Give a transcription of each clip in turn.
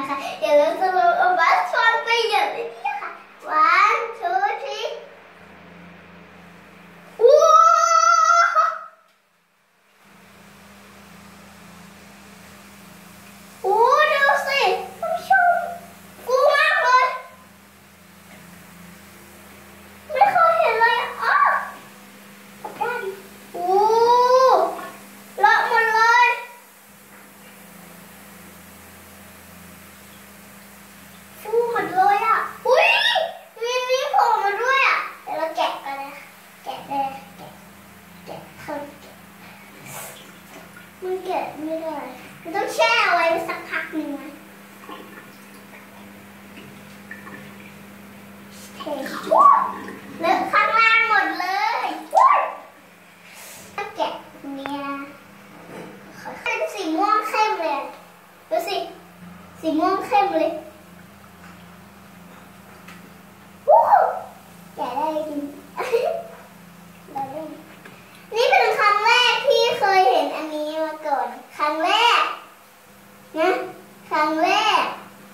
นะคะเดี๋ยวเราจะเอาบัสฟอนไปอย่างนี้ค่ะ one two three ว้าวโอ้ดูสิท่านผู้ชมฟูมากเลยไม่เคยเห็นเลยอ๋อกันโอ้เลอะหมดเลยฟูหมดเลยอ่ะอุ้ยมีนี้โผล่มาด้วยอ่ะเดี๋ยวเราแกะกันนะแกะเลยแกะเท่าแกะมันแกะไม่ได้มันต้องแช่เอาไว้สักพักหนึ่งนะเทเลอะข้างล่างหมดเลยถ้าแกะเนี่ยเป็นสีม่วงเข้มเลยดูสิสีม่วงเข้มเลยวู้แกะได้จริงเราเล่นนี่เป็นครั้งแรกที่เคยเห็นอันนี้มาก่อนครั้งแรกนะครั้งแรก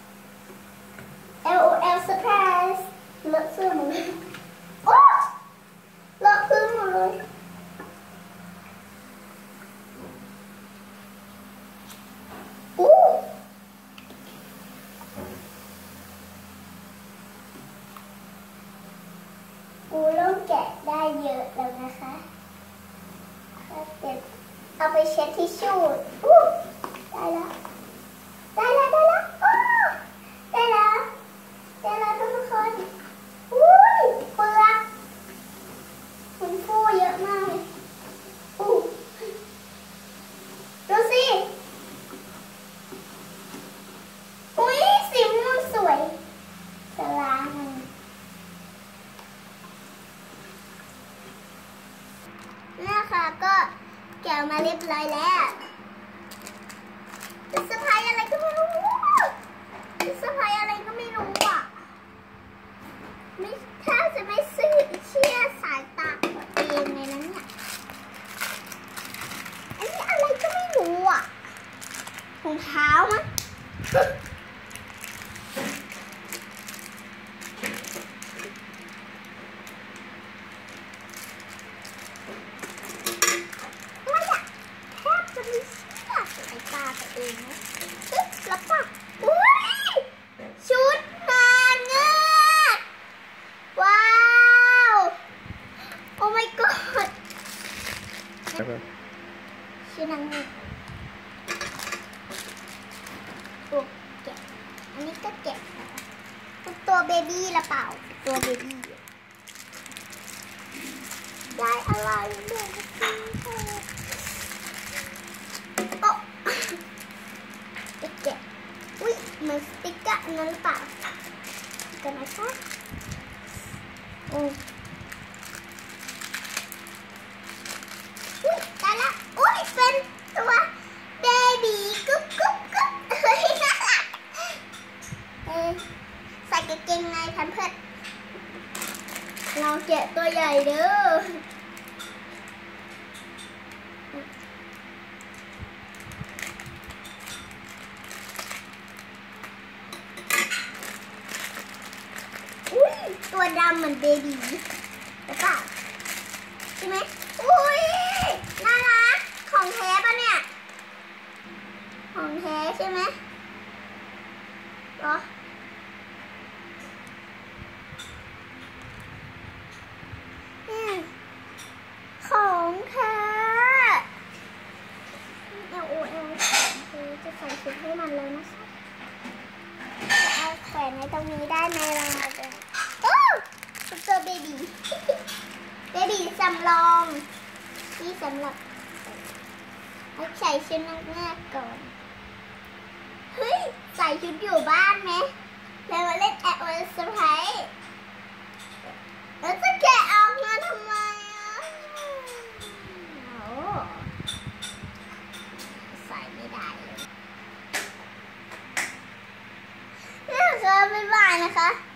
LOL surprise เลอะเสื้อหมดเลยโอ้เลอะพื้นหมดเลยอู้เริ่มแกะได้เยอะแล้วนะคะเดี๋ยวเอาไปเช็ดทิชชู่ได้แล้วได้แล้วได้แล้วได้แล้วได้แล้วทุกคนอุ้ยเปลือกมันฟูเยอะมากเลยดูสิอุ้ยสีม่วงสวยสลามันนี่ค่ะก็แกะมาเรียบร้อยแล้วจะเซอร์ไพรส์อะไรก็ไม่รู้จะเซอร์ไพรส์อะไรก็ไม่รู้อ่ะไม่แทบจะไม่เชื่อสายตาตัวเองเลยนะเนี่ยอันนี้อะไรก็ไม่รู้อ่ะรองเท้ามั้งตัวเองนะแล้วป่ะอุ้ยชุดนางเงือกว้าวโอ้ my god ชุดนางเงือกตัวแกะอันนี้ก็แกะตัวเบบี้หรือเปล่าตัวเบบี้ได้อะไรเนี่ยมันสติ๊กเกอร์นั่นหรือเปล่ากันนะคะอุ้ยได้ละอุ้ยเป็นตัวเบบี้กุ๊บกุ๊บกุ๊บเฮ้ยน่ารักใส่กางเกงในแพมเพิร์สเราแกะตัวใหญ่เด้อตัวดำเหมือนเบบีหรือเปล่าใช่ไหมอุ้ยน่ารักของแท้ปะเนี่ยของแท้ใช่ไหมเหรอของแท้LOL จะใส่ชุดให้มันเลยนะคะเอาแขวนไว้ตรงนี้ได้ไหมล่ะตัวเบบี้สำรองนี่สำหรับเอาใส่ชุดนักเงือกก่อนเฮ้ยใส่ชุดอยู่บ้านไหมแล้วมาเล่นLOLเซอร์ไพรส์แล้วจะแกะออกมาทำไมใส่ไม่ได้เลยนี่ค่ะบ๊ายบายนะคะ